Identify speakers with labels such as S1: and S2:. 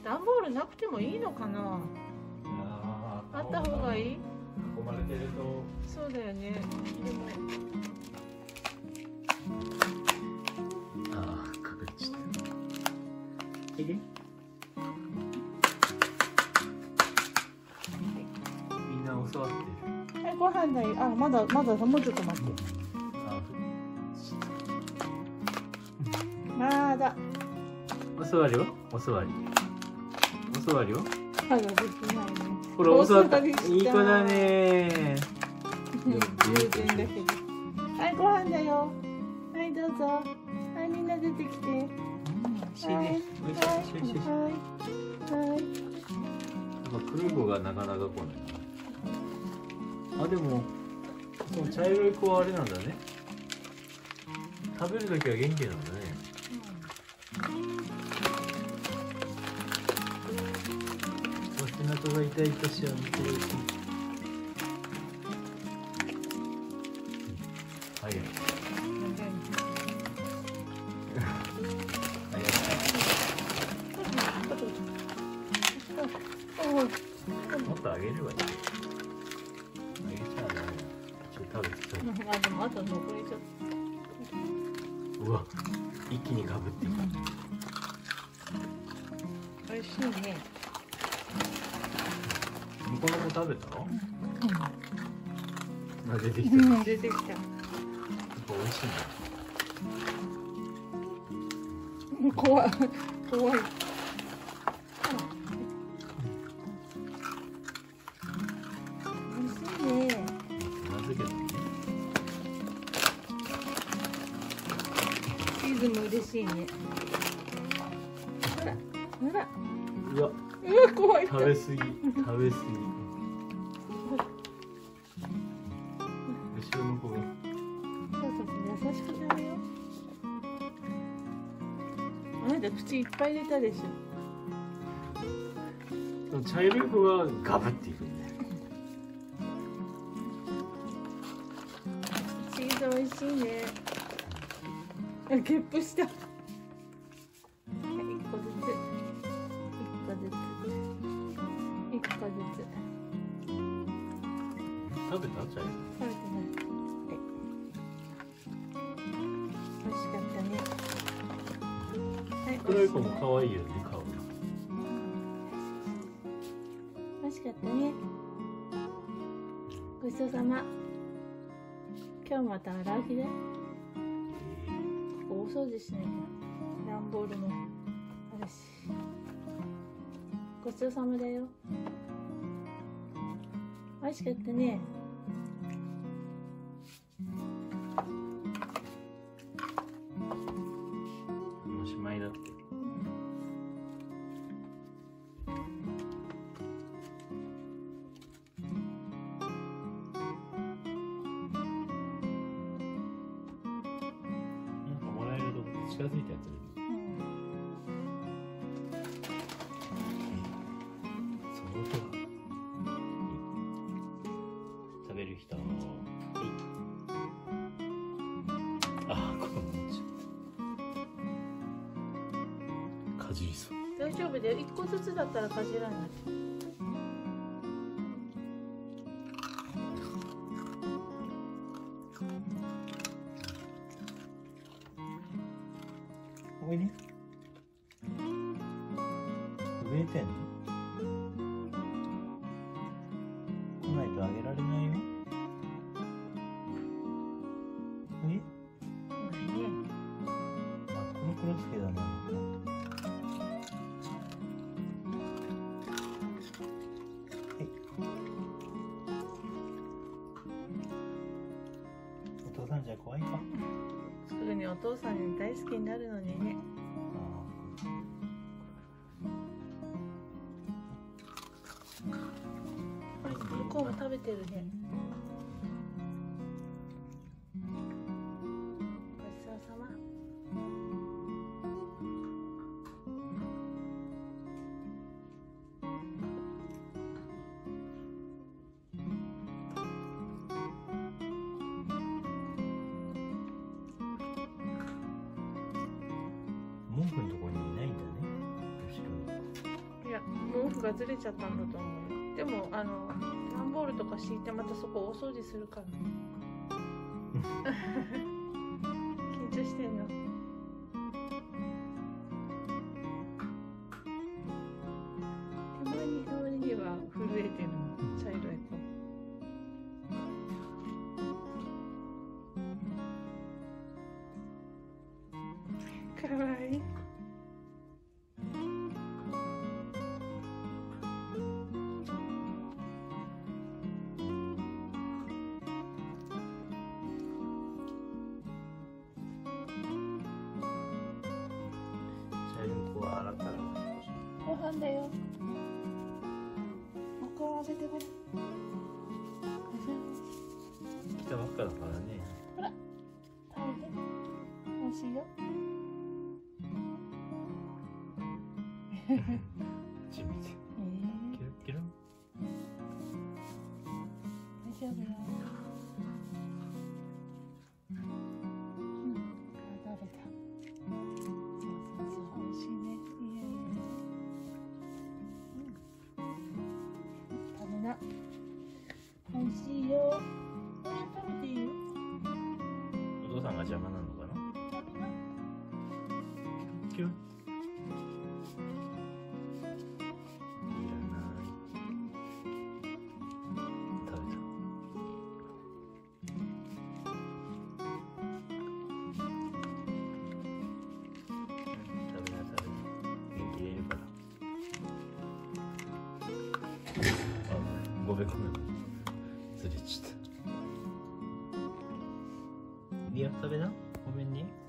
S1: 段ボールなくてもいいのかな。あった方がいい。
S2: 囲まれてると。
S1: そうだよね。でも
S2: ああ、隠れちゃった。いい？みんな教わってる。
S1: ご飯だよ。あ、まだもうちょっと待って。まだ。
S2: お座りは？お座り。お座りは？
S1: まだできないね。
S2: ほら、お座った。い
S1: お座りした
S2: い子だね。
S1: 偶然だけど。はい、ご飯だよ。はい、どうぞ。はい、みんな出てきて。
S2: 美味しいね。美味しい。美味しい。
S1: はい。はい。
S2: やっぱ黒い子がなかなか来ない。あ、でも、その茶色い子はあれなんだね。食べるときは元気なんだね。背中が痛いとしは見てるし。早い。もっとあげればいい。あげちゃうね。ちょっと食べてた。
S1: あ、でもあと残りちょっ
S2: うわ、一気にかぶっていく。
S1: と。美味しいね。
S2: 向こうの子食べたの？あ、出てきた。
S1: 出てきた。
S2: やっぱ美味しいな。
S1: 怖い。怖い。美味しいね。
S2: まずいけどね。
S1: チーズも嬉しいね。ほら、ほら。
S2: うわ、
S1: 怖い。
S2: 食べ過ぎ、食べ過ぎ。後ろの子が。
S1: そうそう、優しくなるよ。あなた口いっぱい入れたでしょ。
S2: 茶色い子がガブっていくんだよ。
S1: チーズ美味しいね。あ、ゲップした。はい、一個ずつ。一個ずつ。
S2: 食べた？茶色い。
S1: 食べてない。美味しかったね。はい、
S2: 黒い子も可愛いよね、顔が。
S1: 美味しかったね。ごちそうさま。今日また洗う日だよ。ここ大掃除しなきゃ。段ボールもあるし。ごちそうさまだよ。美味しかったね。
S2: おしまいだって。なんかもらえると近づいたやつで。その音がいい。食べる人。あ、このかじりそう。
S1: 大丈夫だよ。一個ずつだったらかじらない。
S2: おいで。震えてんの？来ないとあげられないよ。おいで。あ、コロコロつけだな。お父さんじゃ怖いか。
S1: すぐにお父さんに大好きになるのにね。向こうも食べてるね。ごちそうさま。
S2: 文句のところにいないんだね。後ろに。
S1: 毛布がずれちゃったんだと思うよ。でも段ボールとか敷いてまたそこお掃除するから緊張してんの。手前に側には震えてるの、茶色い子。かわいい。
S2: 茶色い子は洗ったら
S1: ご飯だよ。お顔当ててごらん。
S2: 来たばっかだからね。
S1: ほら、食べて。美味しいよ。
S2: ち見て。キラキラ。
S1: 大丈夫よ。食べた。そうそうそう、美味しいね。いやいやいや。食べな。美味しいよ。これ食べていいよ。
S2: お父さんが邪魔なのかな。
S1: 食べな。
S2: キュッ。ごめんごめん、ずれちゃった。いや、食べな。ごめんね。